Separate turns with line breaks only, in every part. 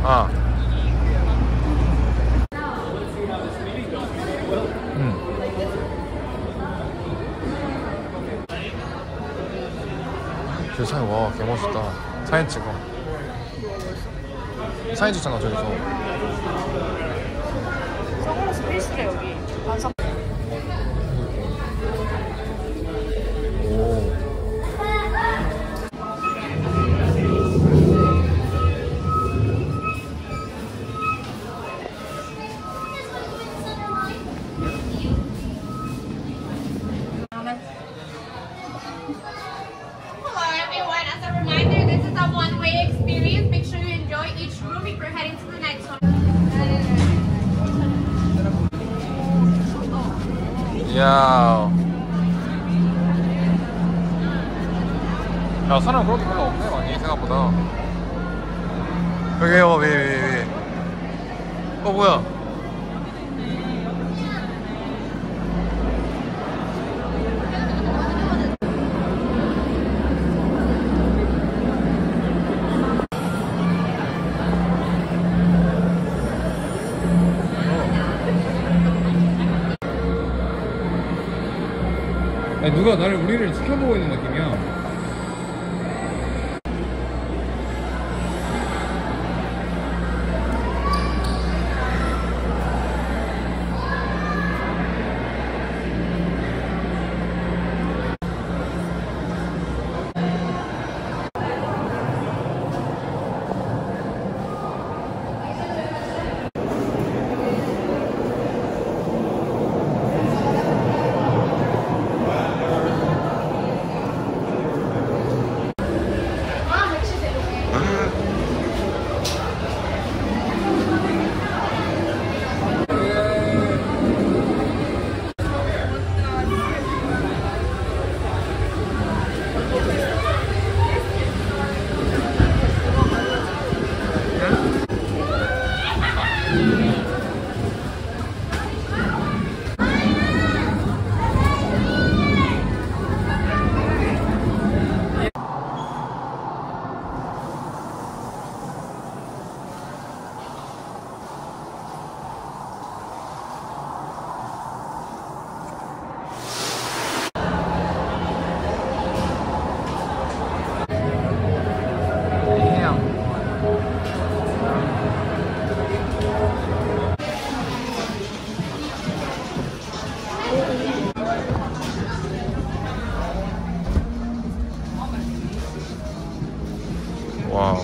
아. 세상에, 와, 개멋있다. 사진 찍어. 사진 찍잖아, 저기서.
선글라스 필수래, 여기. 반사.
오. 이야. 야, 사람 그렇게 별로 없네, 많이, 생각보다. 여기요, 위. 뭐야. 아니, 누가 우리를 지켜보고 있는 느낌이야. 와우.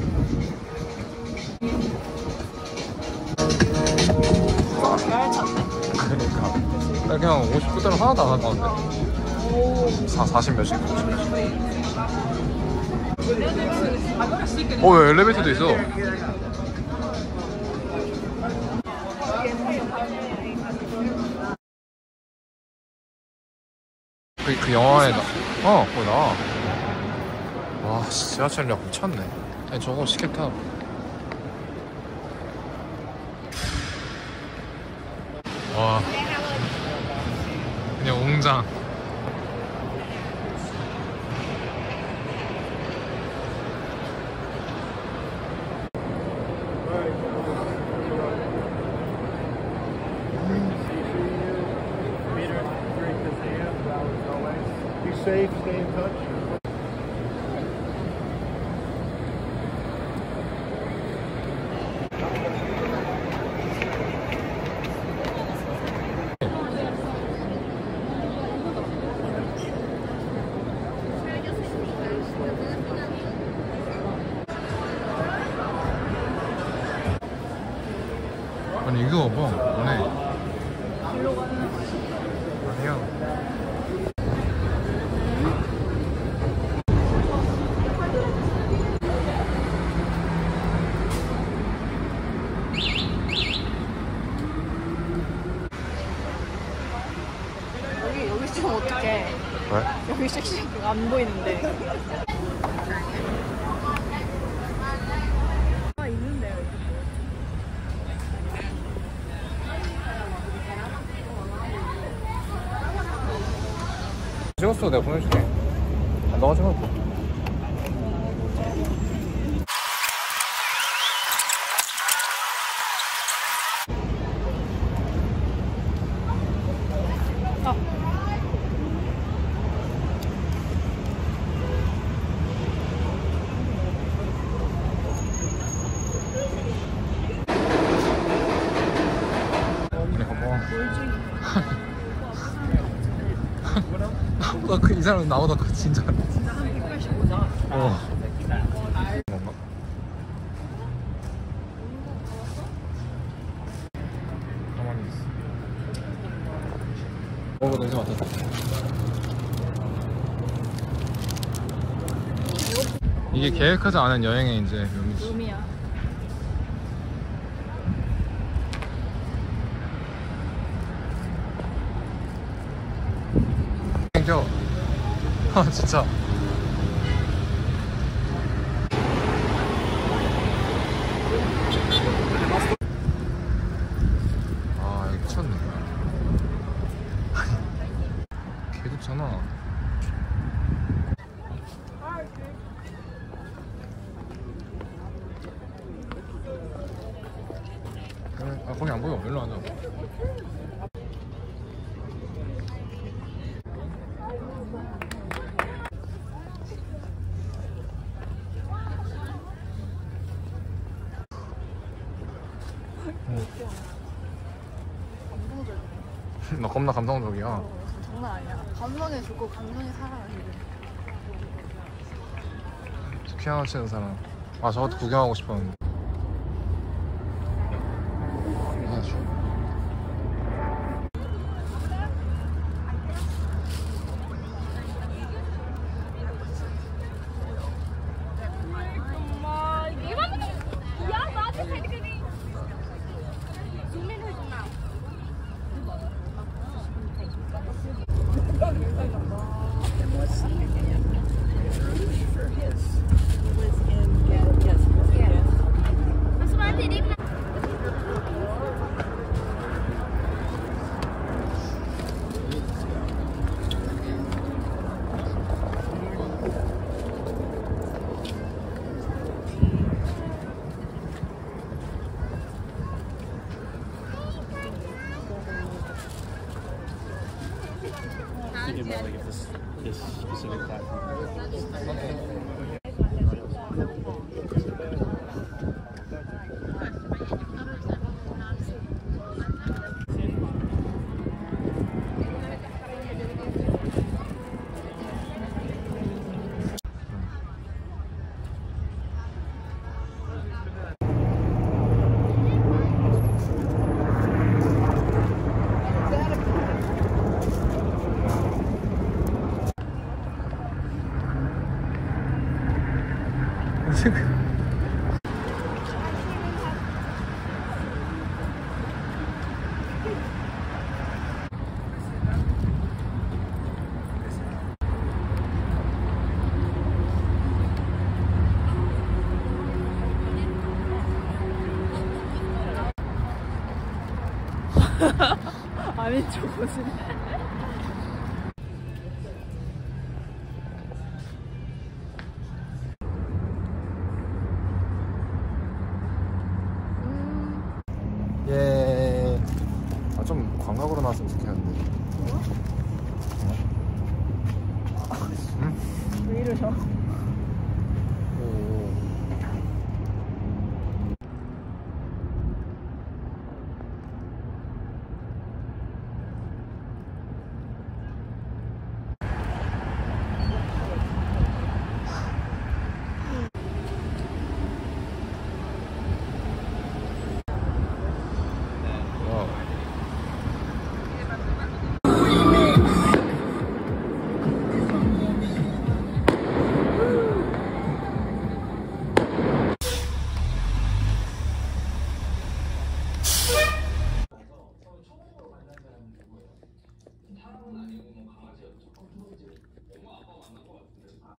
그러니까 그냥 50불대로 하나도 안 할 것 같은데. 40 몇씩, 50 몇씩. 왜 엘리베이터도 있어? 그 영화에 거기 나와. 와, 지하철역 미쳤네. 아니, 저거 시계 타. 와, 그냥 웅장.
Safe, stay in touch.
아니, 이거 봐, 뭐네. 아니야.
여기 좀 어떡해.
왜?
여기 씩씩 안 보이는데. 아, 있는데요.
찍었어, 내가 보내줄게. 너가 찍어도 돼. 사람 나보다 진짜.
진짜 한 185잖아.
어. 뭔가? 가만히 있어. 냄새 맡았다. 이게 계획하지 않은 여행의 이제 묘미지.
룸이야.
땡겨. 아 진짜. 아 여기 미쳤네. 아니 개 좋잖아. 그래, 아 거기 안 보여. 일로 앉아. 나 겁나 감성적이야.
장난 아니야. 감성에 죽고 감성에 살아가는
피아노 치는 사람. 아 저것도 구경하고 싶었는데. 아주.
Thinking about like if this specific platform.
아니 저거지.
예. 아 좀 광각으로 나왔으면 좋겠는데.
왜 이러셔?